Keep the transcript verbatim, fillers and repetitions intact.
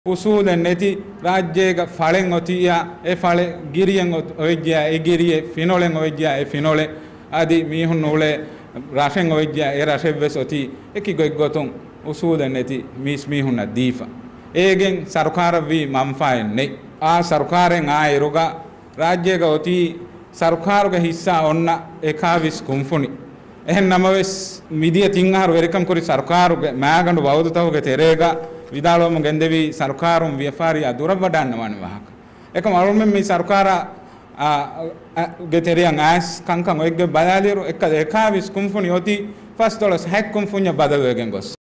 උසූල නැති රාජ්‍යයක ඵලෙන් ඔතියා ඒ ඵලෙ ගිරියෙන් ඔයජ්ජා ඒ ගිරියේ ෆිනෝලෙන් ඔයජ්ජා ඒ ෆිනෝලෙ ආදී මීහුන් නෝලේ රාෂෙන් ඔයජ්ජා ඒ රාෂෙ වෙසොති එකි ගොයි ගොතුන් උසූල නැති මිස් මීහුන් දීෆා ඒගෙන් සරකාර වී මම්ෆායන්නේ ආ සරකාරෙන් ආ එරුගා රාජ්‍යයක ඔති සරකාරක හිස්සා ඔන්න එකාවිස් කුම්ෆුනි එහෙන් නමවස් මිදිය තින්හාර වෙරකම් කුරි සරකාරුගේ මෑගඬු බෞද්ධතවගේ තෙරේගා විදාලවම ගෙන්දෙවි සරකාරුම් ව්‍යාපාරී අදුර වඩන්න වන වහක එකම අරුම මේ සරකාර ගෙතරියන් ඇස් කංකම් ඔයගේ බදාලිරු එක එකාවිස් කුම්ෆුනි ඔති ෆස්ට් ඩොලර්ස් හැක් කුම්ෆුන්‍ය බදලගෙන් ගොස්